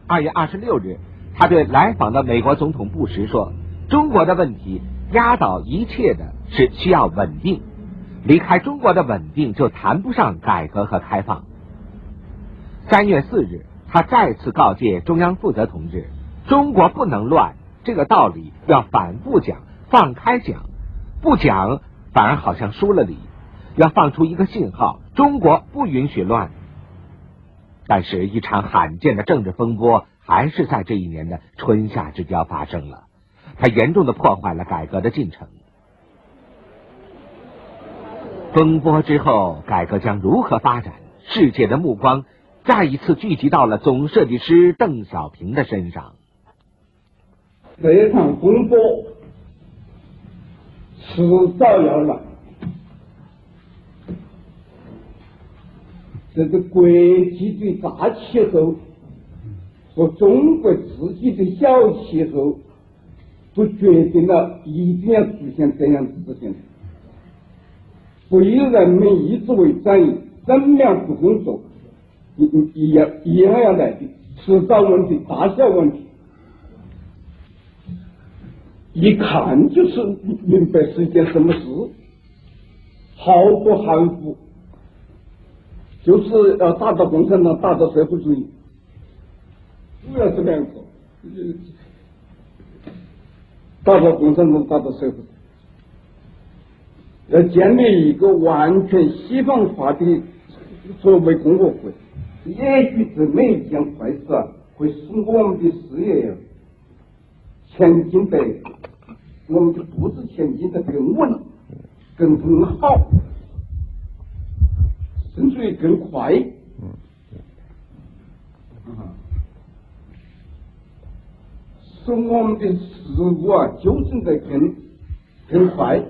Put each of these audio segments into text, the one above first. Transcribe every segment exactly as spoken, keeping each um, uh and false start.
二月二十六日，他对来访的美国总统布什说：“中国的问题压倒一切的是需要稳定，离开中国的稳定就谈不上改革和开放。”三月四日，他再次告诫中央负责同志：“中国不能乱，这个道理要反复讲，放开讲，不讲反而好像输了理。要放出一个信号，中国不允许乱。”但是，一场罕见的政治风波还是在这一年的春夏之交发生了，它严重的破坏了改革的进程。风波之后，改革将如何发展？世界的目光再一次聚集到了总设计师邓小平的身上。 这场风波迟早要来，这个国际的大气候和中国自己的小气候，都决定了一定要出现这样子的现象。为人民一直为战役正面不工作，也也也要来的迟早问题、大小问题，一看就是明白是一件什么事，毫不含糊，就是要打倒共产党，打倒社会主义，主要是两个，打倒共产党，打倒社会主义。要建立一个完全西方化的所谓共和国，也许这每一件坏事啊，会使我们的事业前进的，我们的步子前进的更稳、更更好，甚至于更快。使我们的事物啊，纠正的更更快。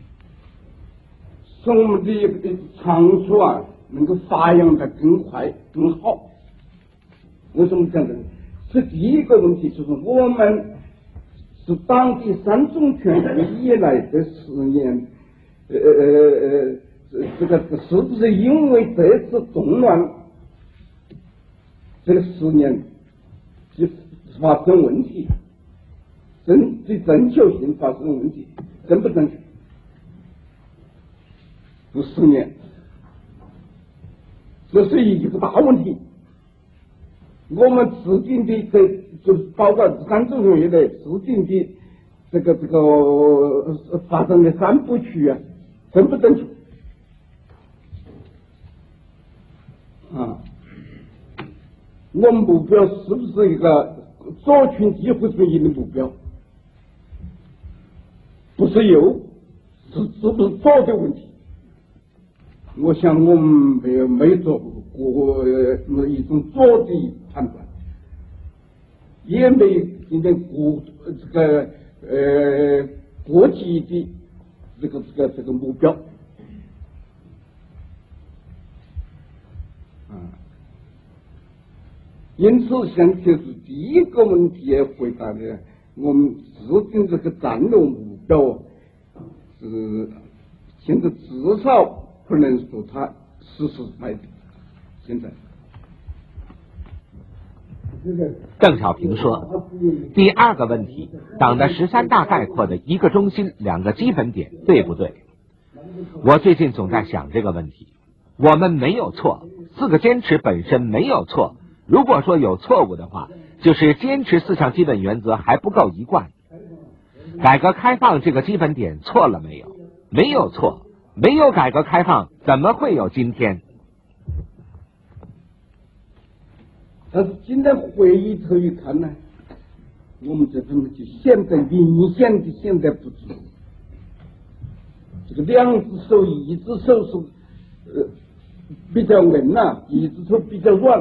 使我们的长处啊，能够发扬的更快更好。为什么讲这个？这第一个问题就是我们是党的三中全会以来的十年，呃呃呃，这个是不是因为这次动乱，这个十年就发生问题，正对正确性发生问题，正不正确？这十年，这是一个大问题。我们制定的这就是包括三中全会的制定的这个这个发生的三部曲啊，正不正确？啊，我们目标是不是一个左群机会主义的目标？不是右，是是不是左的问题？我想我们没有没做过呃一种左的判断，也没今天国这个呃国际的这个这个这个目标，啊，因此现在是第一个问题要回答的，我们制定这个战略目标是现在至少不能说它实实在在。现在， 邓小平说，第二个问题，党的十三大概括的一个中心、两个基本点，对不对？我最近总在想这个问题。我们没有错，四个坚持本身没有错。如果说有错误的话，就是坚持四项基本原则还不够一贯。改革开放这个基本点错了没有？没有错。没有改革开放，怎么会有今天？ 但是今天回忆头一看呢，我们这方面就显得明显的现在不足。这个两只手，一只手是呃比较硬呐、啊，一只手比较软。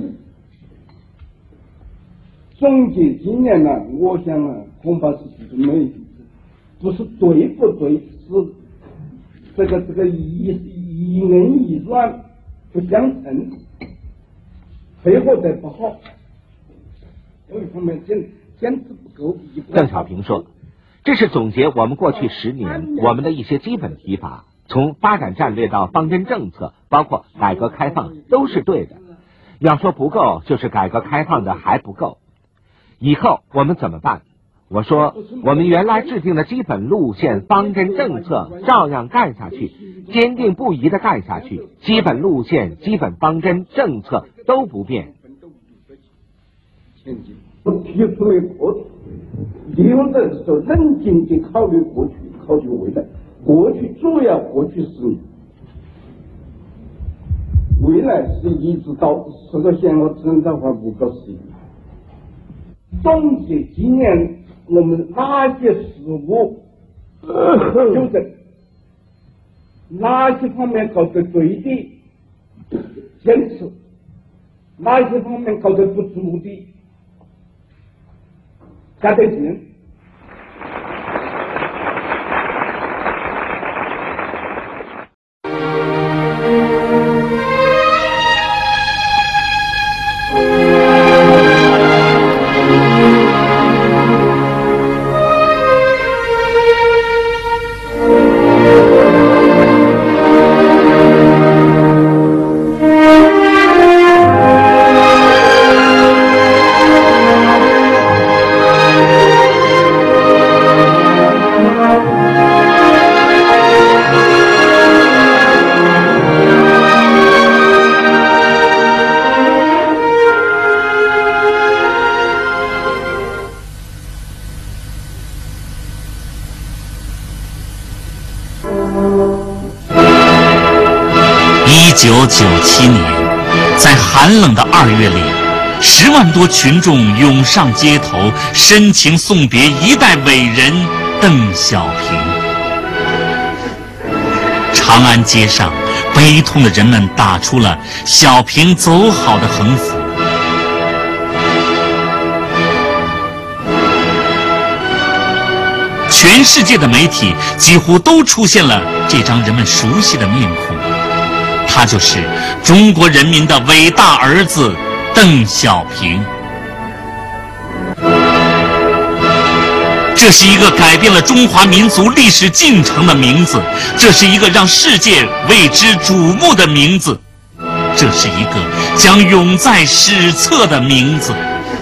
总结今年呢、啊，我想啊，恐怕是这个没，不是对不对，是。这个这个一一硬一软不相称，配合得不好，有一方面坚坚持不够。 邓小平说，这是总结我们过去十年我们的一些基本提法，从发展战略到方针政策，包括改革开放，都是对的。 要说不够，就是改革开放的还不够。以后我们怎么办？我说，我们原来制定的基本路线、方针、政策照样干下去，坚定不移地干下去。基本路线、基本方针、政策都不变。 我提出了过去，利用这时候冷静地考虑过去，考虑未来。过去主要过去十年，未来是一直到十个县，我只能在话五个十年。总结今年我们哪些事物纠正，哪些方面搞得对的坚持，哪些方面搞得不足的加点劲。 一九九七年，在寒冷的二月里，十万多群众涌上街头，深情送别一代伟人邓小平。长安街上，悲痛的人们打出了“小平走好”的横幅。全世界的媒体几乎都出现了这张人们熟悉的面孔。他就是中国人民的伟大儿子邓小平。这是一个改变了中华民族历史进程的名字，这是一个让世界为之瞩目的名字，这是一个将永在史册的名字。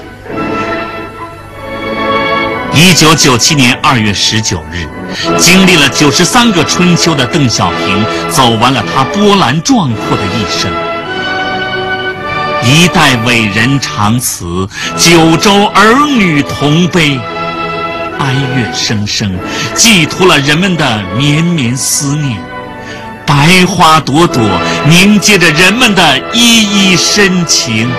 一九九七年二月十九日，经历了九十三个春秋的邓小平走完了他波澜壮阔的一生。一代伟人长辞，九州儿女同悲，哀乐声声，寄托了人们的绵绵思念。白花朵朵，凝结着人们的依依深情。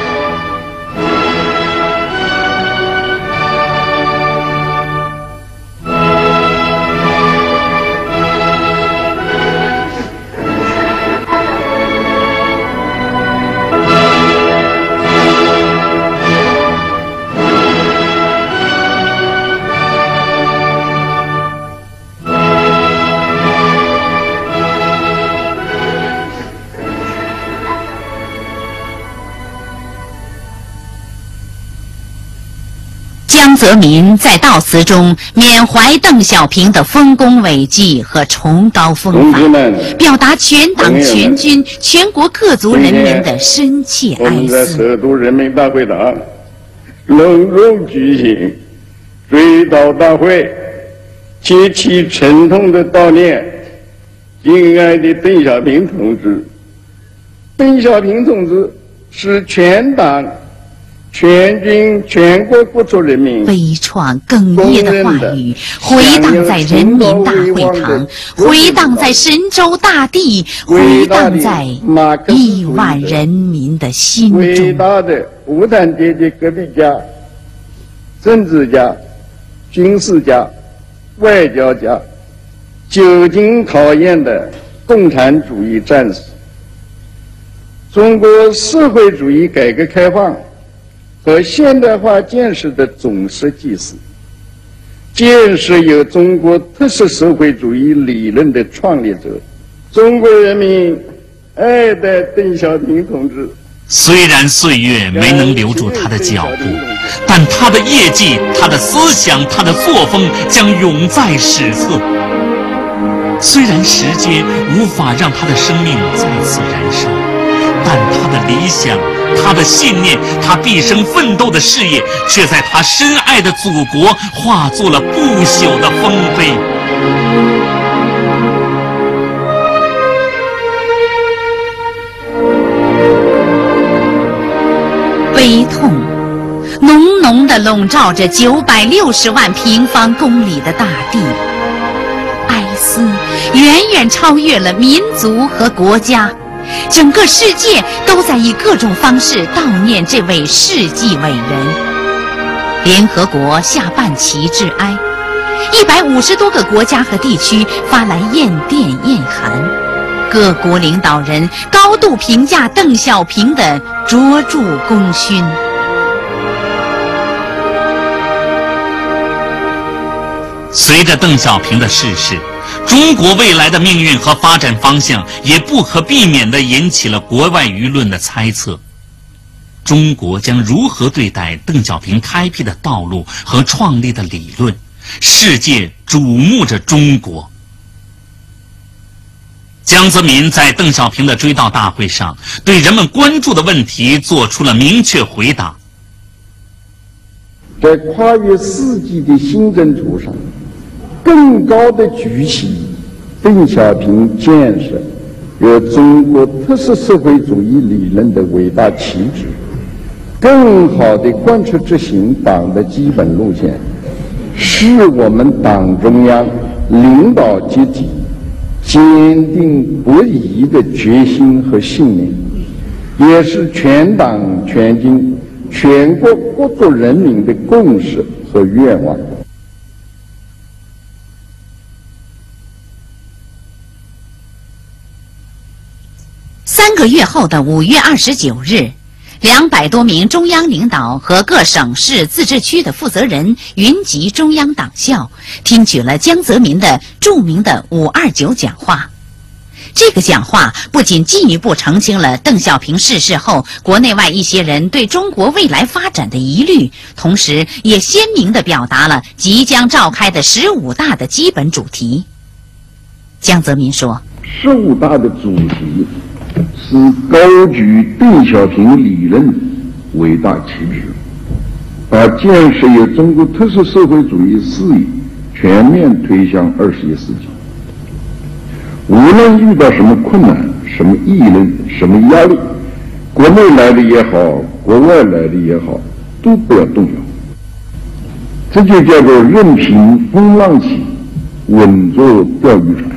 江泽民在悼词中缅怀邓小平的丰功伟绩和崇高风范，表达全党全军全国各族人民的深切哀思。我们在首都人民大会堂隆重举行追悼大会，切切沉痛的悼念敬爱的邓小平同志。邓小平同志是全党全军全国各族人民悲怆哽咽的话语回荡在人民大会堂，回荡在神州大地，回荡在亿万人民的心中。 伟大的无产阶级革命家、政治家、军事家、外交家，久经考验的共产主义战士，中国社会主义改革开放和现代化建设的总设计师，建设有中国特色社会主义理论的创立者，中国人民爱戴邓小平同志。 虽然岁月没能留住他的脚步，但他的业绩、他的思想、他的作风将永在史册。虽然时间无法让他的生命再次燃烧， 但他的理想，他的信念，他毕生奋斗的事业，却在他深爱的祖国化作了不朽的丰碑。 悲痛浓浓地笼罩着九百六十万平方公里的大地，哀思远远超越了民族和国家，整个世界都在以各种方式悼念这位世纪伟人。联合国下半旗致哀，一百五十多个国家和地区发来唁电唁函，各国领导人高度评价邓小平的卓著功勋。 随着邓小平的逝世，中国未来的命运和发展方向也不可避免地引起了国外舆论的猜测。中国将如何对待邓小平开辟的道路和创立的理论？世界瞩目着中国。江泽民在邓小平的追悼大会上，对人们关注的问题做出了明确回答。 在跨越世纪的新征途上，更高地举起邓小平建设有中国特色社会主义理论的伟大旗帜，更好地贯彻执行党的基本路线，是我们党中央领导阶级坚定不移的决心和信念，也是全党全军全国各族人民的共识和愿望。 三个月后的五月二十九日，两百多名中央领导和各省市自治区的负责人云集中央党校，听取了江泽民的著名的五二九讲话。这个讲话不仅进一步澄清了邓小平逝世后国内外一些人对中国未来发展的疑虑，同时也鲜明地表达了即将召开的十五大的基本主题。江泽民说， 十五大的主题是高举邓小平理论伟大旗帜，把建设有中国特色社会主义事业全面推向二十一世纪。无论遇到什么困难、什么议论、什么压力，国内来的也好，国外来的也好，都不要动摇。这就叫做任凭风浪起，稳坐钓鱼船。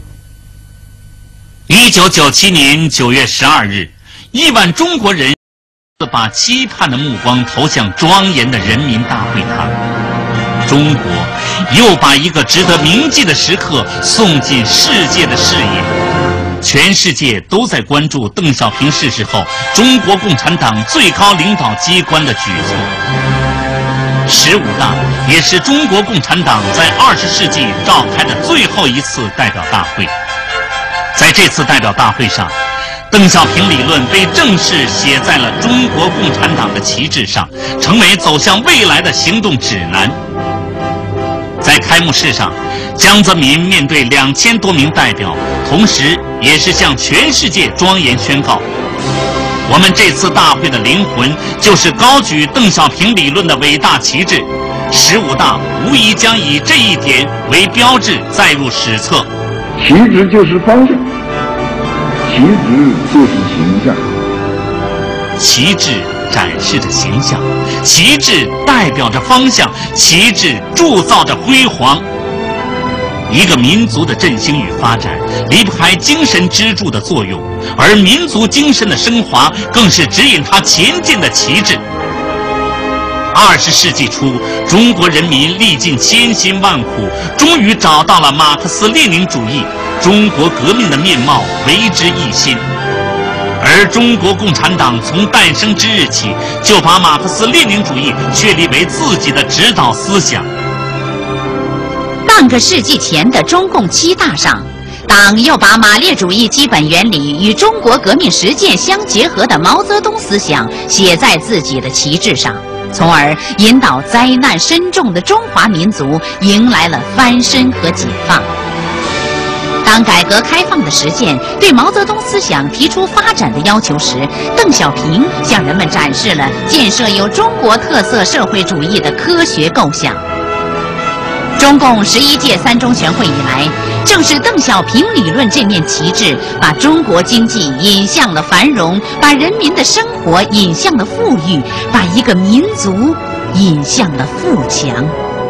一九九七年九月十二日，亿万中国人把期盼的目光投向庄严的人民大会堂。中国又把一个值得铭记的时刻送进世界的视野。全世界都在关注邓小平逝世后中国共产党最高领导机关的举措。十五大也是中国共产党在二十世纪召开的最后一次代表大会。在这次代表大会上，邓小平理论被正式写在了中国共产党的旗帜上，成为走向未来的行动指南。在开幕式上，江泽民面对两千多名代表，同时也是向全世界庄严宣告：我们这次大会的灵魂就是高举邓小平理论的伟大旗帜。十五大无疑将以这一点为标志载入史册。 旗帜就是方向，旗帜就是形象。 旗帜展示着形象，旗帜代表着方向，旗帜铸造着辉煌。一个民族的振兴与发展离不开精神支柱的作用，而民族精神的升华更是指引它前进的旗帜。二十世纪初，中国人民历尽千辛万苦，终于找到了马克思列宁主义中国革命的面貌，为之一新。而中国共产党从诞生之日起，就把马克思列宁主义确立为自己的指导思想。 半个世纪前的中共七大上，党又把马列主义基本原理与中国革命实践相结合的毛泽东思想写在自己的旗帜上，从而引导灾难深重的中华民族迎来了翻身和解放。 当改革开放的实践对毛泽东思想提出发展的要求时，邓小平向人们展示了建设有中国特色社会主义的科学构想。中共十一届三中全会以来，正是邓小平理论这面旗帜，把中国经济引向了繁荣，把人民的生活引向了富裕，把一个民族引向了富强。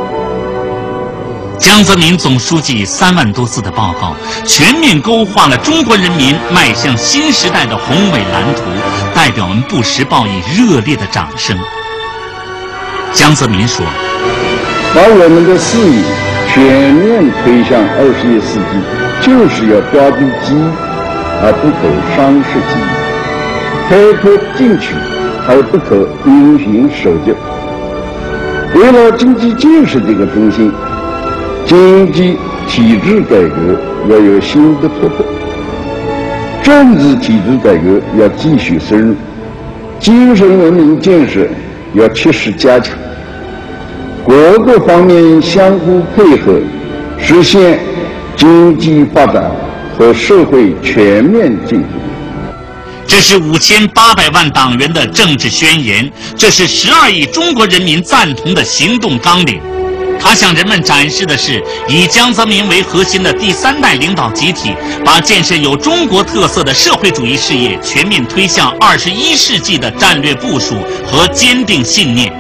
江泽民总书记三万多字的报告，全面勾画了中国人民迈向新时代的宏伟蓝图，代表们不时报以热烈的掌声。江泽民说， 把我们的事业全面推向二十一世纪，就是要抓住机遇，而不可伤失机遇；开拓进取，而不可因循守旧。围绕经济建设这个中心，经济体制改革要有新的突破，政治体制改革要继续深入，精神文明建设要切实加强。各个方面相互配合，实现经济发展和社会全面进步。 这是五千八百万党员的政治宣言，这是十二亿中国人民赞同的行动纲领。他向人们展示的是以江泽民为核心的第三代领导集体，把建设有中国特色的社会主义事业全面推向二十一世纪的战略部署和坚定信念。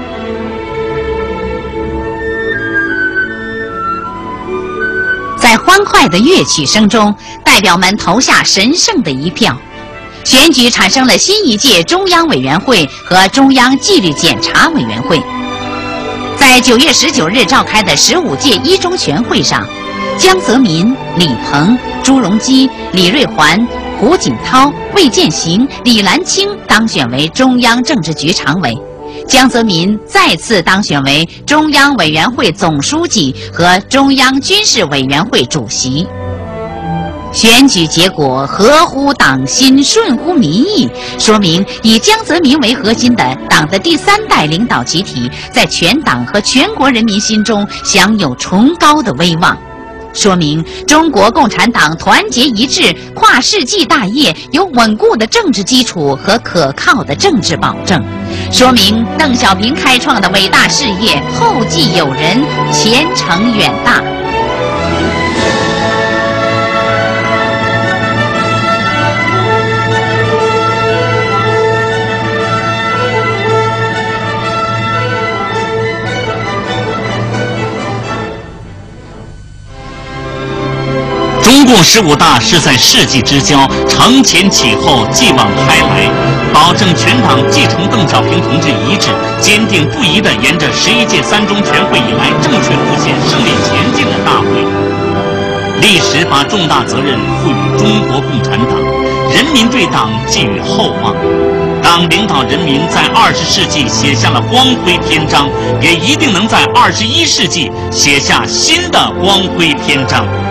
在欢快的乐曲声中，代表们投下神圣的一票。选举产生了新一届中央委员会和中央纪律检查委员会。在九月十九日召开的十五届一中全会上，江泽民、李鹏、朱镕基、李瑞环、胡锦涛、魏建行、李兰清当选为中央政治局常委，江泽民再次当选为中央委员会总书记和中央军事委员会主席。选举结果合乎党心，顺乎民意，说明以江泽民为核心的党的第三代领导集体在全党和全国人民心中享有崇高的威望，说明中国共产党团结一致，跨世纪大业有稳固的政治基础和可靠的政治保证，说明邓小平开创的伟大事业后继有人，前程远大。 中共十五大是在世纪之交承前启后，继往开来，保证全党继承邓小平同志遗志，坚定不移地沿着十一届三中全会以来正确路线胜利前进的大会。历史把重大责任赋予中国共产党，人民对党寄予厚望。党领导人民在二十世纪写下了光辉篇章，也一定能在二十一世纪写下新的光辉篇章。